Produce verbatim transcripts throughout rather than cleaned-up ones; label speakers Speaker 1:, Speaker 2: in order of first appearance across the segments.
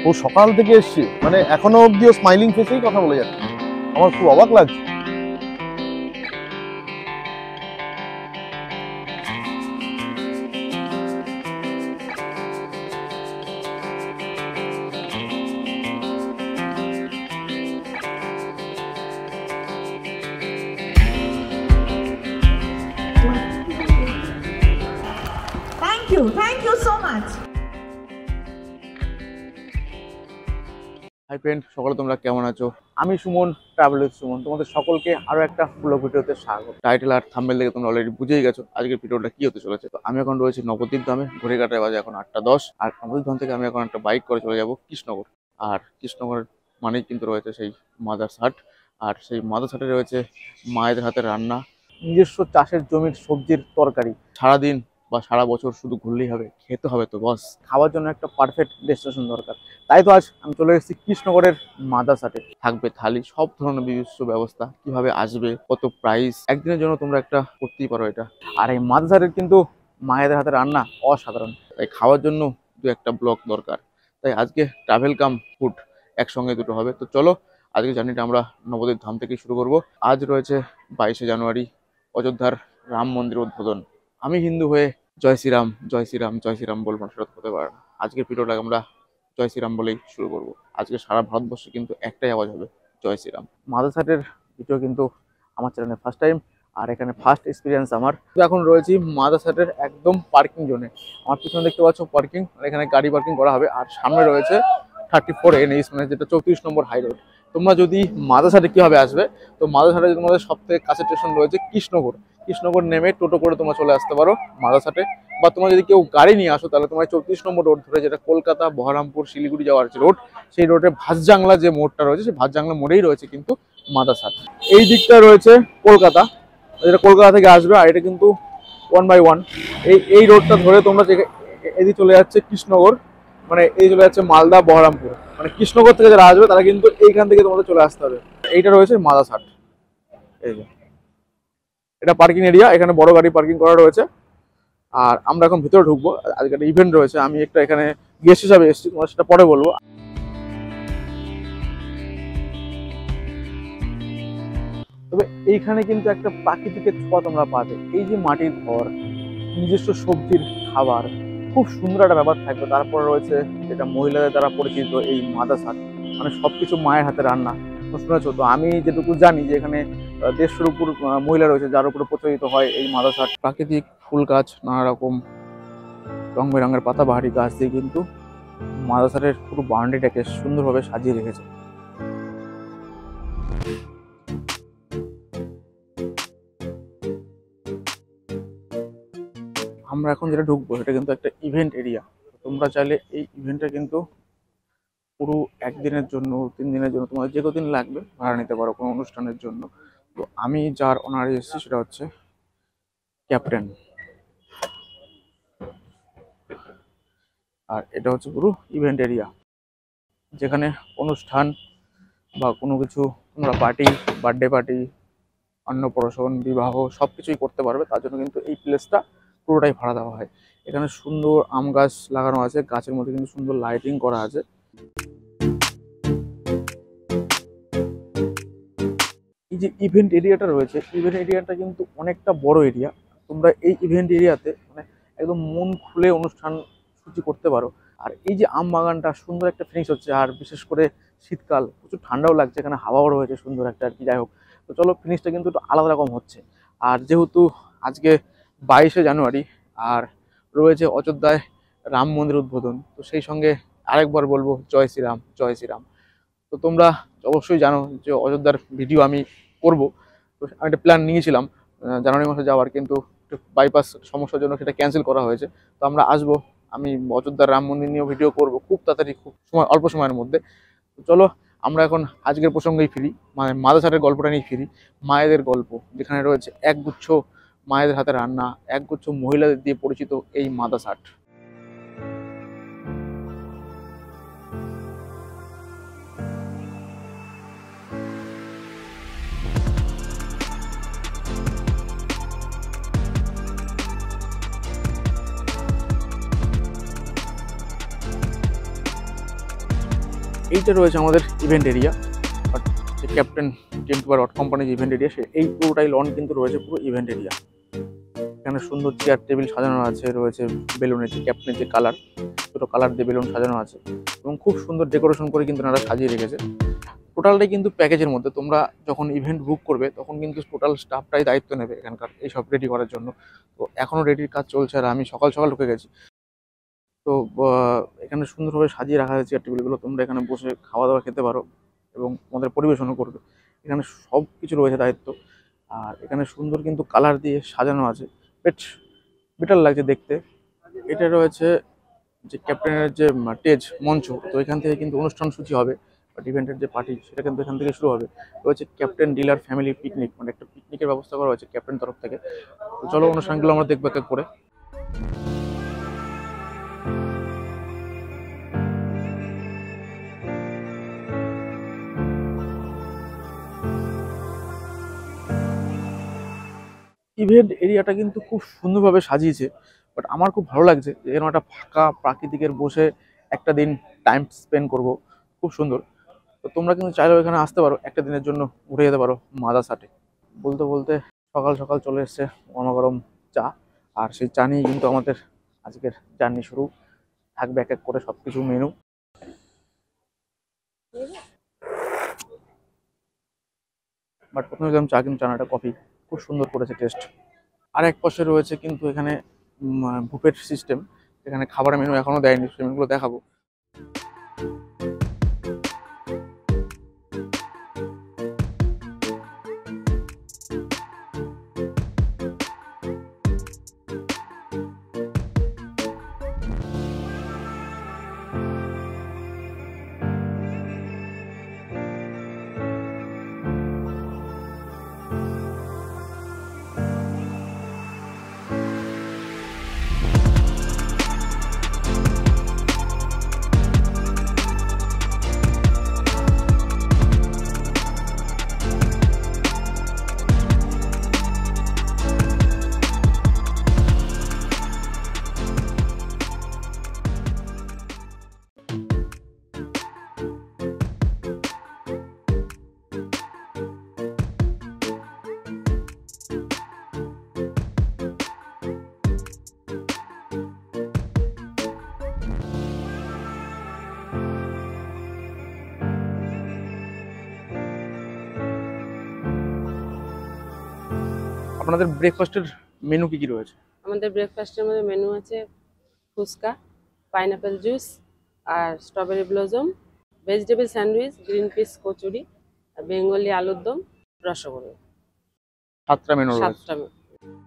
Speaker 1: ও সকাল থেকে এসছে, মানে এখনো অব্দিও স্মাইলিং ফেসেই কথা বলে যাচ্ছে। আমার খুব অবাক লাগছে।
Speaker 2: Thank you, thank you so much.
Speaker 3: Hi friend, সকলে তোমরা কেমন আছো? আমি সুমন, ট্রাভেল উইথ সুমন। তোমাদের সকলকে আরো একটা ব্লগ ভিডিওতে স্বাগত। টাইটেল আর থাম্বনেল দেখে তোমরা অলরেডি বুঝেই গেছো আজকের ভিডিওটা কি হতে চলেছে। তো আমি এখন রয়েছি নবদ্বীপ ধামে, ঘড়ি কাটায় বাজে এখন আটটা দশ। আর নবদ্বীপ ধাম থেকে আমি এখন একটা বাইক করে চলে যাব কৃষ্ণনগর। আর কৃষ্ণনগরের মানেই কিন্তু রয়েছে সেই মাদার্স হাট। আর সেই মাদার্স হাটে রয়েছে মায়েদের হাতের রান্না, নিজস্ব চাষের জমির সবজির তরকারি। সারাদিন বা সারা বছর শুধু ঘুরলেই হবে, খেতে হবে তো বস। খাওয়ার জন্য একটা পারফেক্ট ডেস্টিনেশন দরকার। তাই তো আজ আমি চলে এসেছি কৃষ্ণনগরের মাদার্স হাটে। থাকবে থালি, সব ধরনের নিজস্ব ব্যবস্থা, কিভাবে আসবে, কত প্রাইস, একদিনের জন্য তোমরা একটা করতেই পারো এটা। আর এই মাদার্স হাটের কিন্তু মায়েদের হাতে রান্না অসাধারণ। তাই খাওয়ার জন্য দু একটা ব্লগ দরকার। তাই আজকে ট্রাভেল কাম ফুড একসঙ্গে দুটো হবে। তো চলো আজকে জার্নিটা আমরা নবদ্বীপ ধাম থেকেই শুরু করব। আজ রয়েছে বাইশে জানুয়ারি, অযোধ্যার রাম মন্দির উদ্বোধন। আমি হিন্দু হয়ে জয় শ্রীরাম জয় শ্রীরাম জয় শ্রীরাম বলবো না, সেটা হতে পারে না। আজকের ভিডিওটা আমরা জয় শ্রীরাম বলেই শুরু করব। আজকে সারা ভারতবর্ষে কিন্তু একটাই আওয়াজ হবে, জয় শ্রীরাম। মাদার্স হাটের ভিডিও কিন্তু আমার চ্যানেলে ফার্স্ট টাইম, আর এখানে ফার্স্ট এক্সপিরিয়েন্স আমার। এখন রয়েছি মাদার্স হাটের একদম পার্কিং জোনে। আমার পিছনে দেখতে পাচ্ছ পার্কিং, এখানে গাড়ি পার্কিং করা হবে। আর সামনে রয়েছে থার্টি ফোর এন এইচ, মানে যেটা চৌত্রিশ নম্বর হাই রোড। তোমরা যদি মাদার্স হাটে কীভাবে আসবে, তো মাদার্স হাটে তোমাদের সব থেকে কাছের স্টেশন রয়েছে কৃষ্ণনগর। কৃষ্ণনগর নেমে টোটো করে তোমরা চলে আসতে পারো মাদার্স হাটে। বা তোমরা যদি কেউ গাড়ি নিয়ে আসো তাহলে তোমার চৌত্রিশ নম্বর রোড ধরে, যেটা কলকাতা বহরমপুর শিলিগুড়ি যাওয়ার যে রোড, সেই রোডে ভাতজাংলা যে মোড়টা রয়েছে, সেই ভাতজাংলা মোড়েই রয়েছে কিন্তু মাদার্স হাট। এই দিকটা রয়েছে কলকাতা, যেটা কলকাতা থেকে আসবে। আর এটা কিন্তু ওয়ান বাই ওয়ান এই এই রোডটা ধরে তোমরা এদিকে চলে যাচ্ছে কৃষ্ণনগর, মানে এই চলে যাচ্ছে মালদা বহরমপুর। মানে কৃষ্ণনগর থেকে যারা আসবে তারা কিন্তু এইখান থেকে তোমাদের চলে আসতে হবে। এইটা রয়েছে মাদার্স হাট। এই যে এটা পার্কিং এরিয়া, এখানে বড় গাড়ি পার্কিং করা রয়েছে। আর আমরা এখন ভিতরে ঢুকবো। আজকে একটা ইভেন্ট রয়েছে, আমি একটা এখানে গেস্ট হিসাবে এসেছি, তোমার সেটা পরে বলবো। তবে এইখানে কিন্তু একটা প্রাকৃতিকের ছোঁয়া তোমরা পাবে। এই যে মাটির ঘর, নিজস্ব সবজির খাবার, খুব সুন্দর একটা ব্যাপার থাকবে। তারপর রয়েছে যেটা মহিলাদের দ্বারা পরিচিত এই মাদার্স হাট, মানে সবকিছু মায়ের হাতে রান্না। শুনেছো তো, আমি যেটুকু জানি যে এখানে দেড়শোর উপর মহিলা রয়েছে যার উপরে প্রচলিত হয় এই মাদার্স হাট। প্রাকৃতিক ফুল গাছ, নানা রকম রং বেরঙের পাতাবাহারি গাছ দিয়ে কিন্তু মাদার্স হাটের পুরো বাউন্ডারিটাকে সুন্দরভাবে সাজিয়ে রেখেছে। আমরা এখন যেটা ঢুকবো সেটা কিন্তু একটা ইভেন্ট এরিয়া। তোমরা চাইলে এই ইভেন্টটা কিন্তু পুরো একদিনের জন্য, তিন দিনের জন্য, তোমার যে কদিন লাগবে ভাড়া নিতে পারো কোনো অনুষ্ঠানের জন্য। তো আমি যার অনারে এসেছি সেটা হচ্ছে ক্যাপ্টেন। আর এটা হচ্ছে পুরো ইভেন্ট এরিয়া, যেখানে অনুষ্ঠান বা কোনো কিছু তোমরা পার্টি, বার্থডে পার্টি, অন্নপ্রাশন, বিবাহ সব কিছুই করতে পারবে। তার জন্য কিন্তু এই প্লেসটা পুরোটাই ভাড়া দেওয়া হয়। এখানে সুন্দর আম গাছ লাগানো আছে, গাছের মধ্যে কিন্তু সুন্দর লাইটিং করা আছে। এই যে ইভেন্ট এরিয়াটা রয়েছে, ইভেন্ট এরিয়াটা কিন্তু অনেকটা বড় এরিয়া। তোমরা এই ইভেন্ট এরিয়াতে মানে একদম মন খুলে অনুষ্ঠান সূচি করতে পারো। আর এই যে আম বাগানটা সুন্দর একটা ফিনিশ হচ্ছে, আর বিশেষ করে শীতকাল প্রচুর ঠান্ডাও লাগছে, এখানে হাওয়াও রয়েছে সুন্দর একটা, আর কি যাই হোক। তো চলো, ফিনিশটা কিন্তু একটু আলাদা রকম হচ্ছে। আর যেহেতু আজকে বাইশে জানুয়ারি আর রয়েছে অযোধ্যায় রাম মন্দির উদ্বোধন, তো সেই সঙ্গে আরেকবার বলবো জয় শ্রীরাম জয় শ্রীরাম। তো তোমরা অবশ্যই জানো যে অযোধ্যার ভিডিও আমি করব। তো আমি একটা প্ল্যান নিয়েছিলাম জানুয়ারি মাসে যাওয়ার, কিন্তু বাইপাস সমস্যার জন্য সেটা ক্যান্সেল করা হয়েছে। তো আমরা আসবো, আমি অযোধ্যার রাম মন্দির নিয়েও ভিডিও করব খুব তাড়াতাড়ি, খুব সময় অল্প সময়ের মধ্যে। তো চলো আমরা এখন আজকের প্রসঙ্গেই ফিরি, মানে মাদার্স হাটের গল্পটা নিয়ে ফিরি। মায়েদের গল্প, যেখানে রয়েছে একগুচ্ছ মায়েদের হাতে রান্না, একগুচ্ছ মহিলাদের দিয়ে পরিচিত এই মাদার্স হাট। এইটা রয়েছে আমাদের ইভেন্ট এরিয়া, বাট যে ক্যাপ্টেন টেন্ট বা রড কোম্পানির ইভেন্ট এরিয়া, সে এই পুরোটাই লন কিন্তু রয়েছে পুরো ইভেন্ট এরিয়া। এখানে সুন্দর চেয়ার টেবিল সাজানো আছে, রয়েছে বেলুনের যে ক্যাপ্টেনের যে কালার, দুটো কালার দিয়ে বেলুন সাজানো আছে এবং খুব সুন্দর ডেকোরেশন করে কিন্তু ওনারা সাজিয়ে রেখেছে। টোটালটাই কিন্তু প্যাকেজের মধ্যে, তোমরা যখন ইভেন্ট বুক করবে তখন কিন্তু টোটাল স্টাফটাই দায়িত্ব নেবে এখানকার এইসব রেডি করার জন্য। তো এখনও রেডির কাজ চলছে আর আমি সকাল সকাল ঢুকে গেছি। তো এখানে সুন্দরভাবে সাজিয়ে রাখা হয়েছে চেয়ার টেবিলগুলো, তোমরা এখানে বসে খাওয়া দাওয়া খেতে পারো এবং তোমাদের পরিবেশনও করবে। এখানে সব কিছু রয়েছে দায়িত্ব। আর এখানে সুন্দর কিন্তু কালার দিয়ে সাজানো আছে, বেশ বেটার লাগছে দেখতে। এটা রয়েছে যে ক্যাপ্টেনের যে স্টেজ মঞ্চ, তো এখান থেকে কিন্তু অনুষ্ঠান সূচি হবে, বাট ইভেন্টের যে পার্টি সেটা কিন্তু এখান থেকে শুরু হবে। রয়েছে ক্যাপ্টেন ডিলার ফ্যামিলি পিকনিক, মানে একটা পিকনিকের ব্যবস্থা করা হয়েছে ক্যাপ্টেন তরফ থেকে। তো চলো অনুষ্ঠানগুলো আমরা দেখবো এক এক করে। ইভেন্ট এরিয়াটা কিন্তু খুব সুন্দরভাবে সাজিয়েছে, বাট আমার খুব ভালো লাগছে যে এরকম একটা ফাঁকা প্রাকৃতিকের বসে একটা দিন টাইম স্পেন্ড করব, খুব সুন্দর। তো তোমরা কিন্তু চাইলেও এখানে আসতে পারো, একটা দিনের জন্য ঘুরে যেতে পারো মাদাসাটে। বলতে বলতে সকাল সকাল চলে এসছে গরম গরম চা, আর সেই চা নিয়ে কিন্তু আমাদের আজকের জার্নি শুরু থাকবে এক এক করে সব কিছু মেনু। বাট প্রথমে গেলাম চা, কিন্তু চানাটা কফি খুব সুন্দর করেছে টেস্ট। আর এক পাশে রয়েছে কিন্তু এখানে বুফেট সিস্টেম, এখানে খাবারের মেনু এখনো দেয়নি, সেই মেনুগুলো দেখাবো। আপনাদের ব্রেকফাস্টের মেনু কি কি রয়েছে?
Speaker 4: আমাদের ব্রেকফাস্টের মধ্যে মেনু আছে ফুচকা, পাইনাপেল জুস, আর strawberry blossom, vegetable sandwich, green peas kachori, Bengali আলুর দম, রসগোল্লা।
Speaker 3: সাতটা মেনু রয়েছে।
Speaker 4: সাতটা মেনু।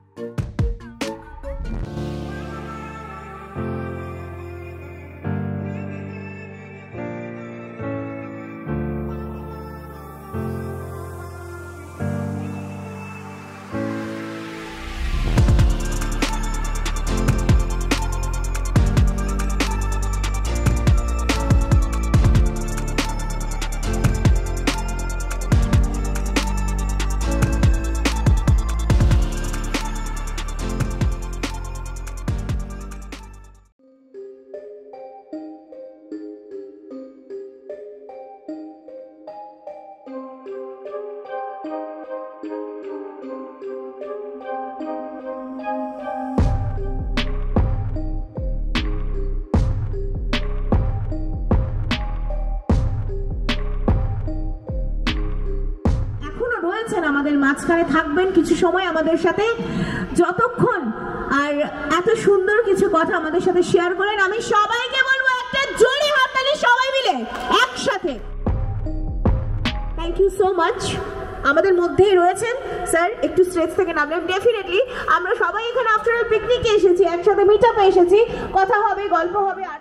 Speaker 2: আমাদের মাঝখানে থাকবেন কিছু সময় আমাদের সাথে, যতক্ষণ আর এত সুন্দর কিছু কথা আমাদের সাথে শেয়ার করেন। আমি সবাইকে বলবো একটা জোরে হাততালি সবাই মিলে একসাথে। Thank you so much. আমাদের মধ্যেই রয়েছেন স্যার, একটু স্টেজ থেকে নামলেন। ডেফিনেটলি আমরা সবাই এখানে আফটার অল পিকনিকে এসেছি, একসাথে মিট আপে এসেছি, কথা হবে, গল্প হবে। আর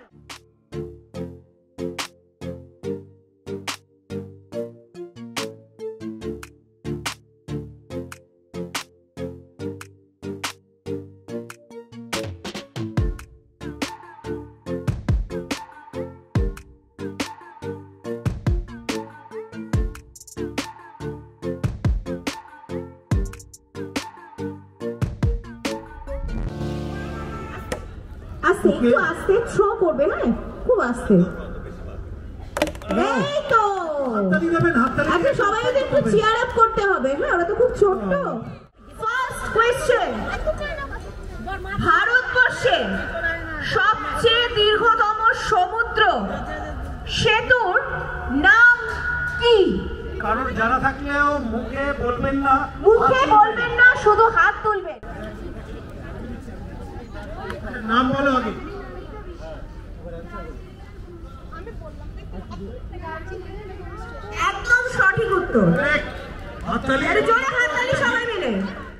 Speaker 2: আস্তে, একটু আস্তে থ্রো করবে, হ্যাঁ খুব আস্তে। এই তো আচ্ছা সবাইকে একটু চিয়ার আপ করতে হবে। হ্যাঁ ওরা তো খুব ছোট্ট। ফার্স্ট কোয়েশ্চেন, ভারতবর্ষে সবচেয়ে দীর্ঘতম সমুদ্র সেতুর নাম কি?
Speaker 5: কারণ জানা থাকলেও মুখে বলবেন না,
Speaker 2: মুখে বলবেন না, শুধু হাত তুলবেন।
Speaker 5: নাম বলো আগে।
Speaker 2: একদম সঠিক উত্তর।
Speaker 5: হাততালি।
Speaker 2: আরে জোরে হাততালি সবাই মিলে।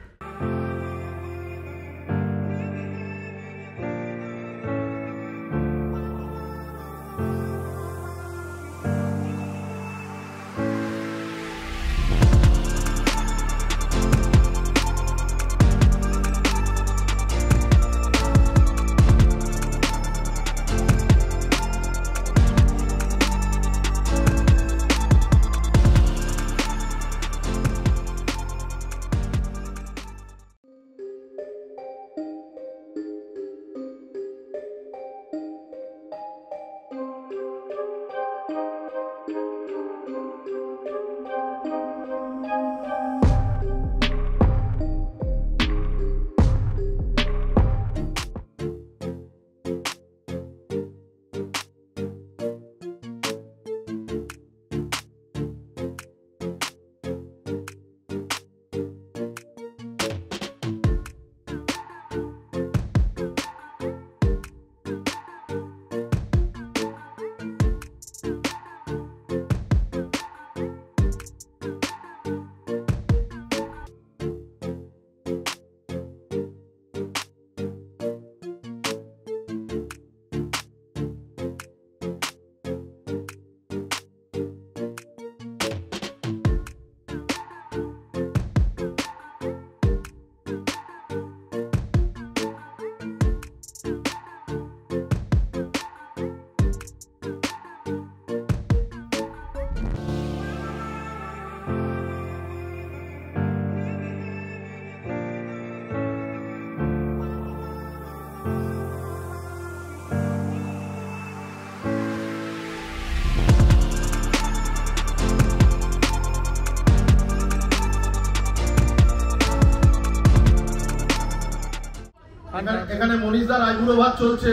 Speaker 1: এখানে মনীষদার আইবুড়ো ভাত চলছে,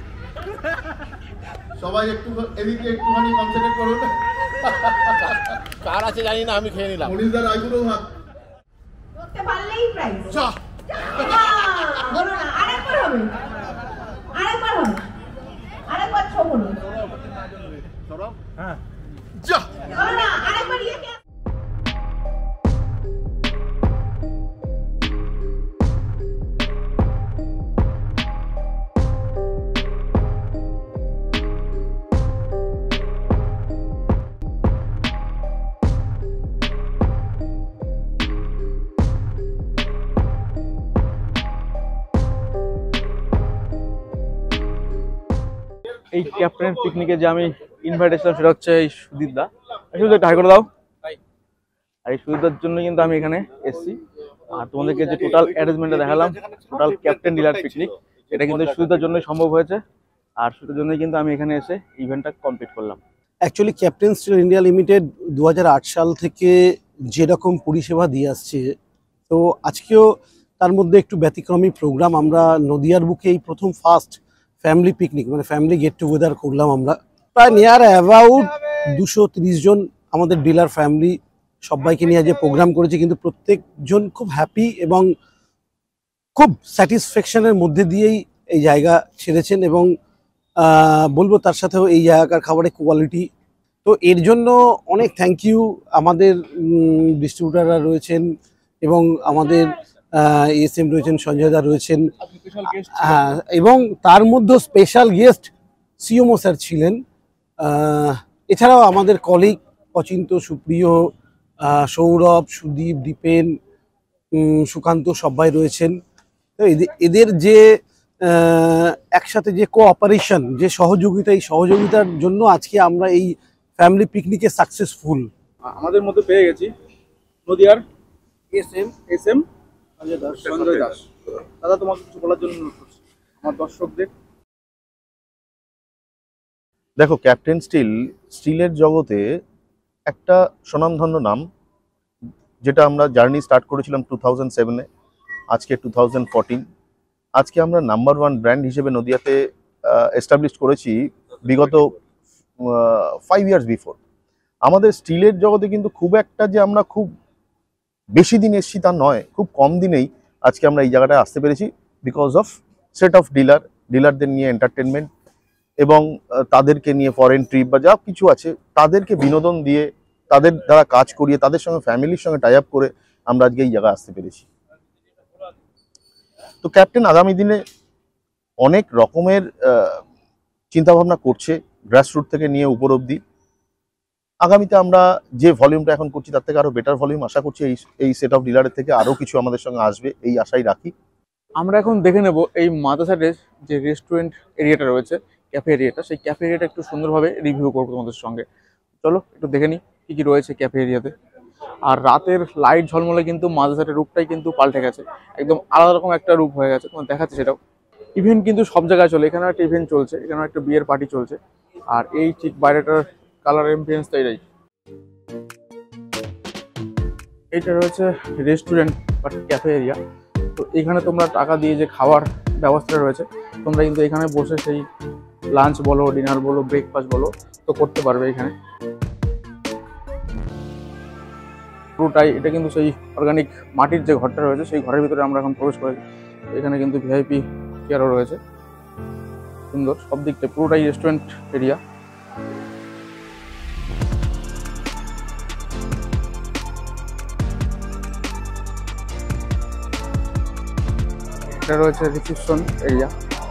Speaker 1: সবাই একটু এদিকে একটুখানি কনসেন্ট্রেট করুন।
Speaker 3: কার আছে জানি না, আমি খেয়ে নিলাম।
Speaker 1: মনীষদার আইবুড়ো ভাত
Speaker 2: করতে পারলেই প্রাইজ।
Speaker 1: চা
Speaker 2: বলো না, আরেকবার হবে, আরেকবার হবে, আরেকবার ছো বলো।
Speaker 1: হ্যাঁ যা
Speaker 2: বলো না, আরেকবার ইয়ে কে
Speaker 3: এই ক্যাপ্টেনের পিকনিকে যে আমি ইনভাইট এসেছিলাম সেটা হচ্ছে এই সুদীপ দা। সুদীপ একটু হাই করে দাও। আর এই সুদীপদার জন্য কিন্তু আমি এখানে এসেছি। আর তোমাদেরকে যে টোটাল অ্যারেঞ্জমেন্টটা দেখালাম, টোটাল ক্যাপ্টেন ডিলার পিকনিক, এটা কিন্তু সুদীপদার জন্যই সম্ভব হয়েছে। আর সুদীপদার জন্যই কিন্তু আমি এখানে এসে ইভেন্টটা কমপ্লিট করলাম।
Speaker 6: Actually captain steel India limited দু হাজার আট সাল থেকে যেরকম পরিষেবা দিয়ে আসছে, তো আজকেও তার মধ্যে একটু ব্যতিক্রমী প্রোগ্রাম। আমরা নদিয়ার বুকে এই প্রথম ফার্স্ট ফ্যামিলি পিকনিক মানে ফ্যামিলি গেট টুগেদার করলাম। আমরা প্রায় নিয়ার অ্যাবাউট দুশো তিরিশ জন আমাদের ডিলার ফ্যামিলি সবাইকে নিয়ে যে প্রোগ্রাম করেছে, কিন্তু প্রত্যেকজন খুব হ্যাপি এবং খুব স্যাটিসফ্যাকশনের মধ্যে দিয়েই এই জায়গা ছেড়েছেন। এবং বলবো তার সাথেও এই জায়গাকার খাবারের কোয়ালিটি, তো এর জন্য অনেক থ্যাংক ইউ। আমাদের ডিস্ট্রিবিউটাররা রয়েছেন এবং আমাদের এস এম রয়েছেন, সঞ্জয় দা রয়েছেন, হ্যাঁ, এবং তার মধ্যে স্পেশাল গেস্ট সিওমো স্যার ছিলেন। এছাড়াও আমাদের কলিগ অচিন্ত, সুপ্রিয়, সৌরভ, সুদীপ, দীপেন, সুকান্ত সবাই রয়েছেন। তো এদের যে একসাথে যে কোঅপারেশন, যে সহযোগিতা, এই সহযোগিতার জন্য আজকে আমরা এই ফ্যামিলি পিকনিকে সাকসেসফুল।
Speaker 3: আমাদের মধ্যে পেয়ে গেছি নদিয়ার
Speaker 6: S M
Speaker 3: S M Sanjay Das. দাদা, তোমাকে কিছু বলার জন্য অনুরোধ করছি আমার দর্শকদের।
Speaker 1: দেখো, ক্যাপ্টেন স্টিল স্টিলের জগতে একটা স্বনামধন্য নাম, যেটা আমরা জার্নি স্টার্ট করেছিলাম টু থাউজেন্ড সেভেনে, আজকে টু থাউজেন্ড ফোরটিন। আজকে আমরা নাম্বার ওয়ান ব্র্যান্ড হিসেবে নদিয়াতে এস্টাবলিশ করেছি বিগত ফাইভ ইয়ার্স বিফোর। আমাদের স্টিলের জগতে কিন্তু খুব একটা যে আমরা খুব বেশি দিন এসেছি তা নয়, খুব কম দিনেই আজকে আমরা এই জায়গাটায় আসতে পেরেছি because of set of dealer, ডিলারদের নিয়ে এন্টারটেনমেন্ট এবং তাদেরকে নিয়ে ফরেন ট্রিপ বা যা কিছু আছে তাদেরকে বিনোদন দিয়ে, তাদের দ্বারা কাজ করিয়ে, তাদের সঙ্গে ফ্যামিলির সঙ্গে টাই আপ করে আমরা আজকে এই জায়গায় আসতে পেরেছি। তো ক্যাপ্টেন আগামী দিনে অনেক রকমের চিন্তাভাবনা করছে, গ্রাসরুট থেকে নিয়ে উপর অব্দি। আগামীতে আমরা যে ভলিউমটা এখন করছি তার থেকে আরো বেটার ভলিউম আশা করছি। এই এই সেট অফ ডিলারের থেকে আরো কিছু আমাদের সঙ্গে আসবে, এই আশাই রাখি।
Speaker 3: আমরা এখন দেখে নেব এই মাদাসাটের যে রেস্টুরেন্ট এরিয়াটা রয়েছে, ক্যাফে এরিয়াটা, সেই ক্যাফে এরিয়াটা একটু সুন্দরভাবে রিভিউ করবো তোমাদের সঙ্গে। চলো একটু দেখে নিই কী কী রয়েছে ক্যাফে এরিয়াতে। আর রাতের লাইট ঝলমলে কিন্তু মাদাসাটের রূপটাই কিন্তু পাল্টে গেছে, একদম আলাদা রকম একটা রূপ হয়ে গেছে, তোমার দেখাচ্ছে সেটাও। ইভেন্ট কিন্তু সব জায়গায় চলে, এখানেও একটা ইভেন্ট চলছে, এখানেও একটা বিয়ের পার্টি চলছে। আর এই ঠিক বাইরেটার কালার এমপিএন্সটা এটাই। এইটা রয়েছে রেস্টুরেন্ট বা ক্যাফে এরিয়া। তো এখানে তোমরা টাকা দিয়ে যে খাওয়ার ব্যবস্থা রয়েছে, তোমরা কিন্তু এখানে বসে সেই লাঞ্চ বলো, ডিনার বলো, ব্রেকফাস্ট বলো, তো করতে পারবে এখানে। পুরোটাই এটা কিন্তু সেই অর্গানিক মাটির যে ঘরটা রয়েছে, সেই ঘরের ভিতরে আমরা এখন প্রবেশ করেছি। এখানে কিন্তু ভিআইপি চেয়ারও রয়েছে, সুন্দর সব দিকটা, পুরোটাই রেস্টুরেন্ট এরিয়া। এটা রয়েছে রিসেপশন এরিয়া।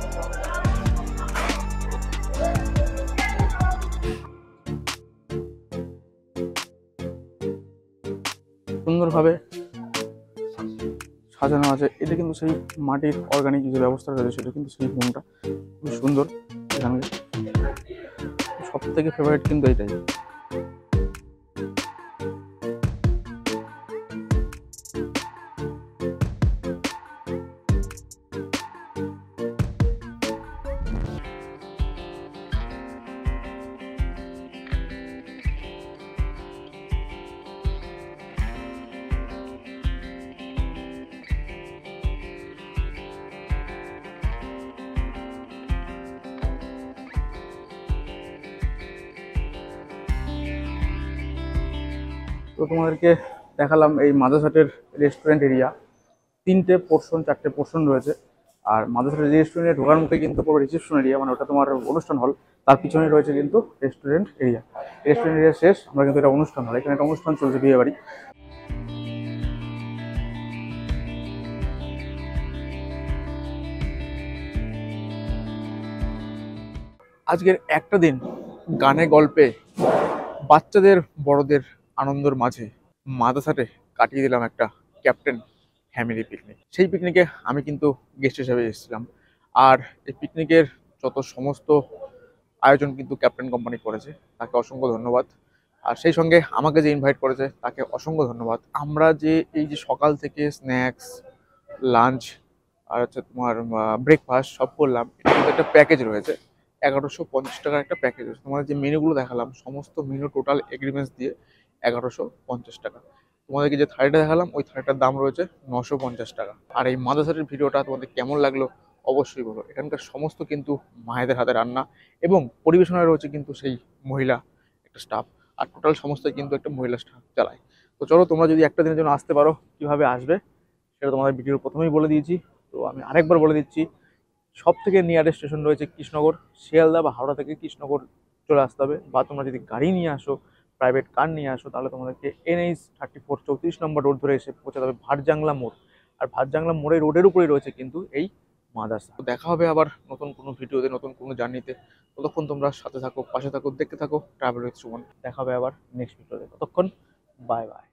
Speaker 3: সুন্দরভাবে সাজানো আছে। এটা কিন্তু সেই মাটির অর্গানিক যে ব্যবস্থা রয়েছে সেটা কিন্তু সেই রুমটা খুব সুন্দর। এখানে সব থেকে ফেভারিট কিন্তু এইটাই। তো তোমাদেরকে দেখালাম এই মাদাসাটের রেস্টুরেন্ট এরিয়া। তিনটে পোর্শন, চারটে পোর্শন রয়েছে। আর মাদাসাটের রেস্টুরেন্টে ঢোকার মুখে কিন্তু পুরো রিসেপশন এরিয়া, মানে ওটা তোমার অনুষ্ঠান হল, তার পিছনে রয়েছে কিন্তু রেস্টুরেন্ট এরিয়া। রেস্টুরেন্ট এরিয়া শেষ, আমরা কিন্তু এটা অনুষ্ঠান হল, এখানে একটা অনুষ্ঠান চলছে, বিয়ে বাড়ি। আজকের একটা দিন গানে গল্পে বাচ্চাদের বড়দের আনন্দের মাঝে মাদাসাটে কাটিয়ে দিলাম একটা ক্যাপ্টেন ফ্যামিলি পিকনিক। সেই পিকনিকে আমি কিন্তু গেস্ট হিসেবে এসেছিলাম। আর এই পিকনিকের যত সমস্ত আয়োজন কিন্তু ক্যাপ্টেন কোম্পানি করেছে, তাকে অসংখ্য ধন্যবাদ। আর সেই সঙ্গে আমাকে যে ইনভাইট করেছে তাকে অসংখ্য ধন্যবাদ। আমরা যে এই যে সকাল থেকে স্ন্যাক্স, লাঞ্চ আর হচ্ছে তোমার ব্রেকফাস্ট সব করলাম, এটা কিন্তু একটা প্যাকেজ রয়েছে, এগারোশো পঞ্চাশ টাকার একটা প্যাকেজ রয়েছে। তোমাদের যে মেনুগুলো দেখালাম, সমস্ত মেনু টোটাল এগ্রিমেন্টস দিয়ে এগারোশো পঞ্চাশ টাকা। তোমাদেরকে যে থালিটা দেখালাম, ওই থালিটার দাম রয়েছে নশো পঞ্চাশ টাকা। আর এই মাদাসাটের ভিডিওটা তোমাদের কেমন লাগলো অবশ্যই বলো। এখানকার সমস্ত কিন্তু মায়েদের হাতে রান্না এবং পরিবেশনায় রয়েছে কিন্তু সেই মহিলা একটা স্টাফ। আর টোটাল সমস্ত কিন্তু একটা মহিলা স্টাফ চালায়। তো চলো, তোমরা যদি একটা দিনের জন্য আসতে পারো, কিভাবে আসবে সেটা তোমাদের ভিডিওর প্রথমেই বলে দিয়েছি। তো আমি আরেকবার বলে দিচ্ছি, সব থেকে নিয়ারেস্ট স্টেশন রয়েছে কৃষ্ণনগর। শিয়ালদা বা হাওড়া থেকে কৃষ্ণনগর চলে আসতে হবে। বা তোমরা যদি গাড়ি নিয়ে আসো, প্রাইভেট কার নিয়ে আসো, তাহলে তোমাদেরকে এনএইচ থার্টি ফোর চৌত্রিশ নম্বর রোড ধরে এসে পৌঁছাতে হবে ভাটজাংলা মোড়। আর ভাটজাংলা মোড়ের রোডের উপরেই রয়েছে কিন্তু এই মাদাসা। তো দেখা হবে আবার নতুন কোনো ভিডিওতে, নতুন কোনো জার্নিতে। ততক্ষণ তোমরা সাথে থাকো, পাশে থাকো, দেখতে থাকো ট্রাভেল উইথ সুমন। দেখা হবে আবার নেক্সট ভিডিওতে। ততক্ষণ বাই বাই।